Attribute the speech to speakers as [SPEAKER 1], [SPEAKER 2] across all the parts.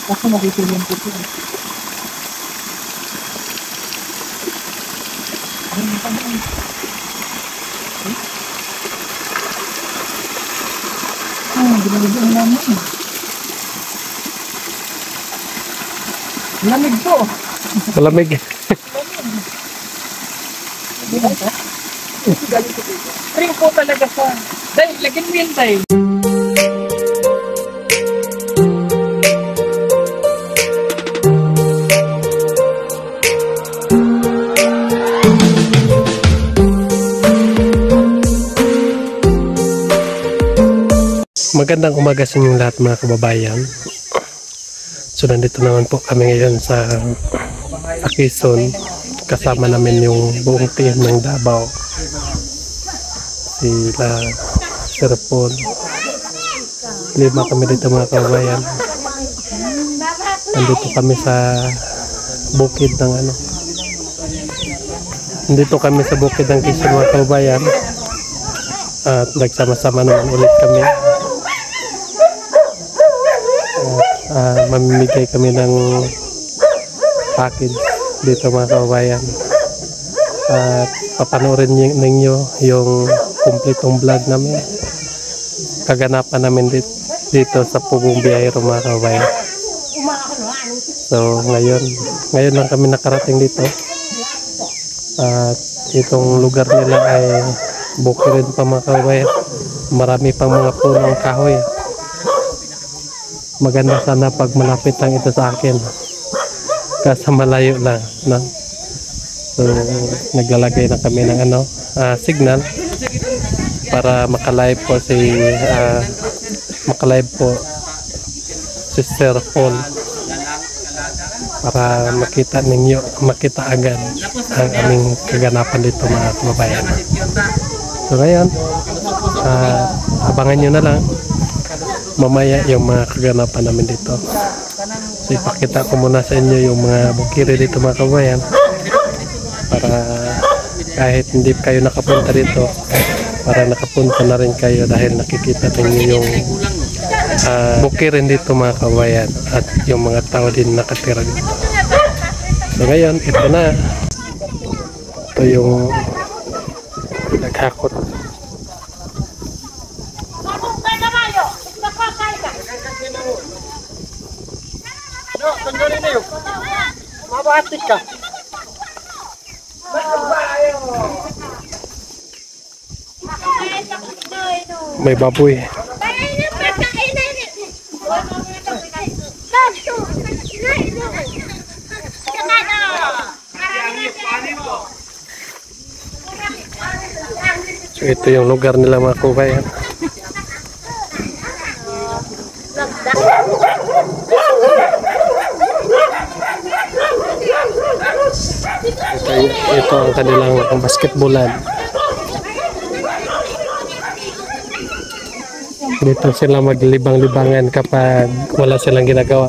[SPEAKER 1] Kasi nabibilin ko ito. Ano pa ba? Binalagyan namin. Lamig po.
[SPEAKER 2] Malamig.
[SPEAKER 1] Spring po talaga sa... Dahil, lagyan mo yan dahil.
[SPEAKER 2] Magandang umaga sa inyong lahat mga kababayan. So nandito naman po kami ngayon sa Quezon. Kasama namin yung buong team ng Davao. Sila Sir Paul. 5 kami dito mga kababayan. Nandito kami sa bukid ng Nandito kami sa bukid ng Quezon mga kababayan. At nagsama-sama naman ulit kami. Mamimigay kami ng package dito mga kababayan at papanoorin ninyo yung kumpletong vlog namin, kaganapan namin dito sa Pugong Biyahero mga kababayan. So ngayon lang kami nakarating dito at itong lugar nila ay bukirin pa mga kababayan, marami pang mga punong kahoy. Maganda sana pag malapit lang ito sa akin kasi malayo lang, no? So naglalagay na kami ng signal para makalive po si Sir Paul para makita agad ang aming kaganapan dito mga kababayan. So ngayon abangan nyo na lang mamaya yung mga kaganapan namin dito. So ipakita ko muna sa inyo yung mga bukiri dito mga kabayan para kahit hindi kayo nakapunta dito, para nakapunta na rin kayo dahil nakikita ninyo yung bukirin dito mga kabayan at yung mga tao din nakatira dito. So ngayon ito na, ito yung naghakot.
[SPEAKER 1] Mabatik ka.
[SPEAKER 2] May baboy. So ito yung lugar nila mga kabayan. Ito ang kanilang basketballan. Dito sila maglibang-libangan kapag wala silang ginagawa.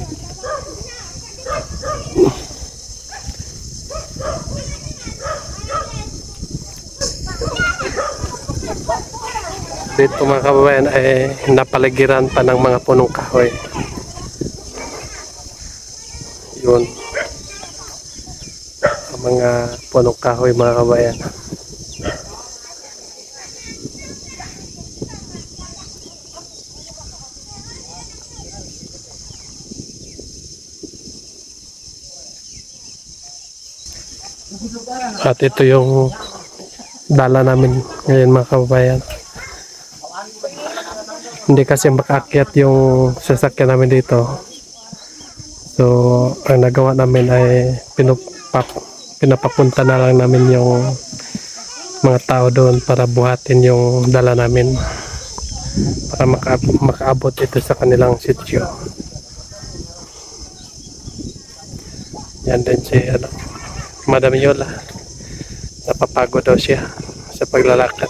[SPEAKER 2] Dito mga kababayan ay napaligiran pa ng mga punong kahoy. Yun. Mga punong kahoy mga kabayan. At ito yung dala namin ngayon mga kababayan. Hindi kasi makaakyat yung sasakyan namin dito. So ang nagawa namin ay pinapapunta na lang namin yung mga tao doon para buhatin yung dala namin para makaabot ito sa kanilang sityo. Yan din si Madam Yola, napapagod daw siya sa paglalakad.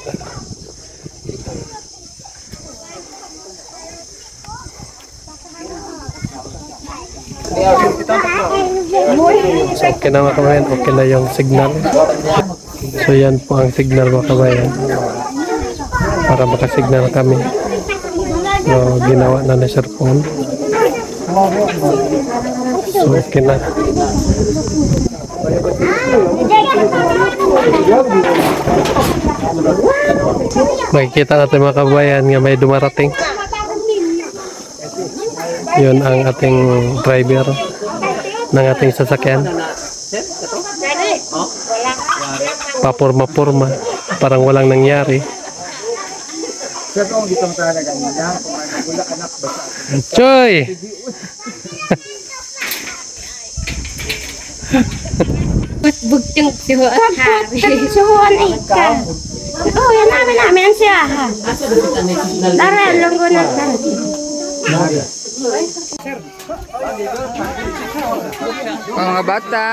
[SPEAKER 2] So okay na mga kabayan, okay na yung signal. So yan po ang signal mga kabayan para makasignal kami. So ginawa na ni Sir Paul. So, okay na. Makikita natin mga kabayan nga may dumarating. Yun ang ating driver ng ating sasakyan. Papurma-purma. Parang walang nangyari. Choy!
[SPEAKER 3] Bugtong sihuan hari. Sihuan ika. Oh, yan namin siya ha. Dara, lunggo na.
[SPEAKER 4] Mga bata.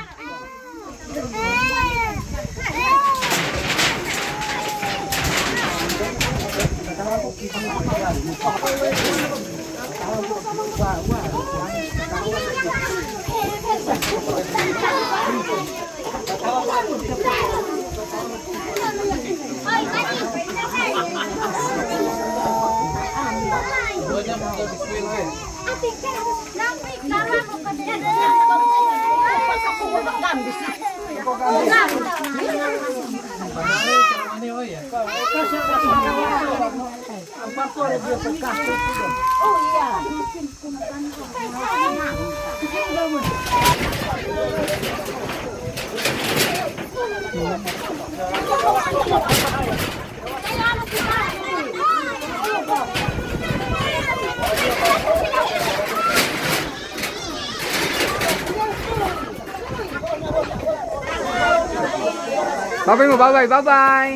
[SPEAKER 4] Bye-bye mo, bye-bye, bye-bye.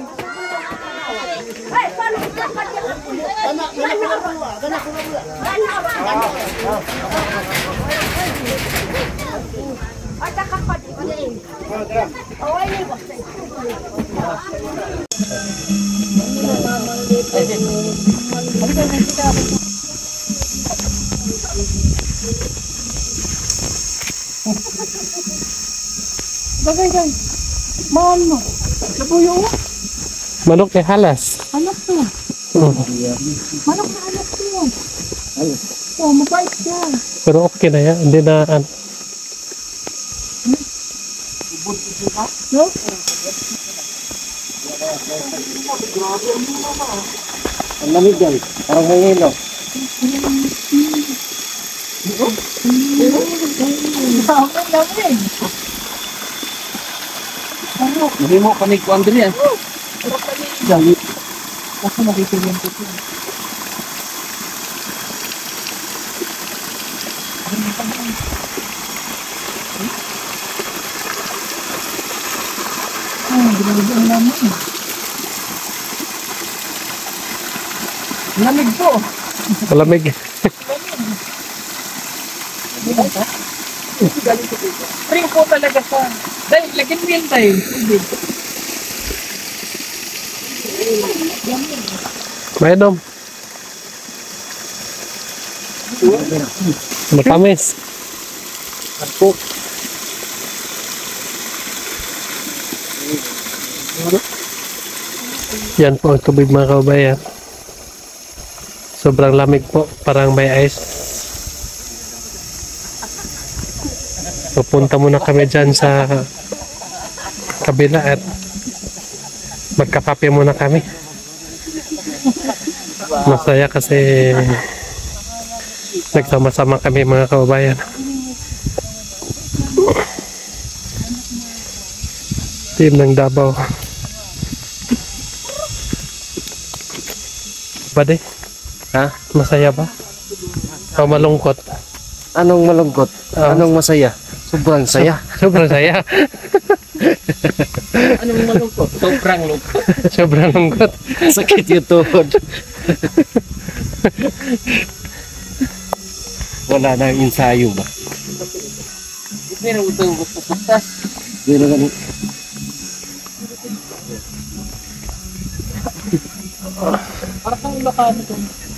[SPEAKER 1] Bagay guys. Mano. Nabuyo.
[SPEAKER 2] Manok kay halas.
[SPEAKER 1] Anak to. Manok na anak to. Oh, mabait yan.
[SPEAKER 2] Pero okay na yan. Hindi na
[SPEAKER 1] No?
[SPEAKER 5] Ang lamig yan. Parang may hilo.
[SPEAKER 4] Hindi mo kami ko Andrea.
[SPEAKER 1] Kasi magiging ko. Ginagawa namin. Lamig po.
[SPEAKER 2] malamig.
[SPEAKER 1] Spring po talaga sa. Dahil, lagyan mo yan tayo.
[SPEAKER 2] Mainom. Matamis.
[SPEAKER 5] Ako.
[SPEAKER 2] Yan po ang tubig mga kabayan. Sobrang lamig po. Parang may ice. Pupunta muna kami dyan sa kabila at magkakape muna kami. Masaya kasi nagsama-sama kami mga kababayan. Team ng Davao. Bade?
[SPEAKER 5] Ha?
[SPEAKER 2] Masaya ba? O malungkot?
[SPEAKER 5] Anong malungkot? Anong masaya? Sobrang saya.
[SPEAKER 2] Sobrang saya.
[SPEAKER 1] Anong malungkot? Sobrang lungkot.
[SPEAKER 2] Sobrang lungkot.
[SPEAKER 5] Sakit yung tuhod. Wala na ang ensayo ba?
[SPEAKER 1] Pero ito gusto putas.
[SPEAKER 5] Hindi na ganun.
[SPEAKER 1] Parang kang Ilocano ito.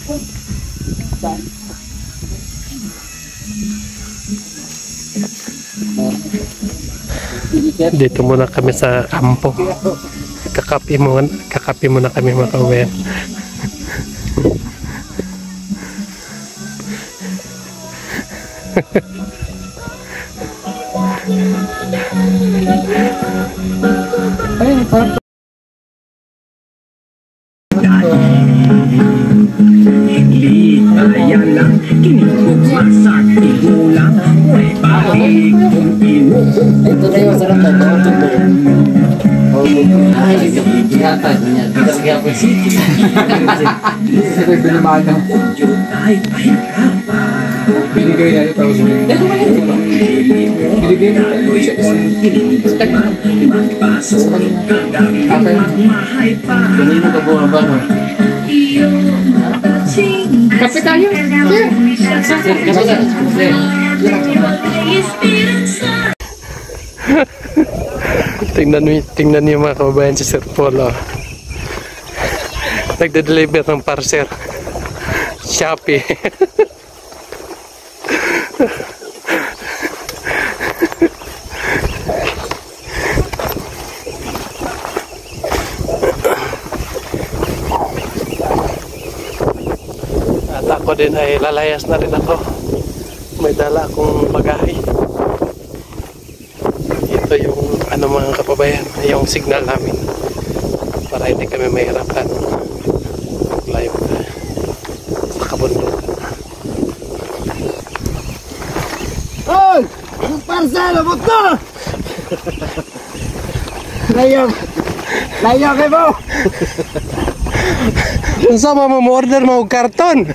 [SPEAKER 2] Dito muna kami sa kampo. Kakape muna kami mga kabayan.
[SPEAKER 6] Hindi kaya lang kinikuha sa tigulang may balik kung ino.
[SPEAKER 5] Ito na yung sarap na ito. Ay, yata niya. Bigas kaya po city.
[SPEAKER 4] Ito yung binimano.
[SPEAKER 6] Ay, pahirapan.
[SPEAKER 4] Binigay na ito. Binigay na ito.
[SPEAKER 6] Magpasok kadang mahay pa.
[SPEAKER 5] Kanino ka bumaba no?
[SPEAKER 1] Kape tayo.
[SPEAKER 2] Tingnan niyo mga kababayan si Sir Paul. Oh. Nagde-deliver ng parcel. Shopee. At ako din ay lalayas na rin ako. May dala akong bagahe. Ito yung ano mga kababayan, yung signal namin para hindi kami mahirapan live sa kabundukan.
[SPEAKER 1] Hoy! Yung parcel, abot na! Layo kay mo!
[SPEAKER 2] Kung saan mo order mo karton?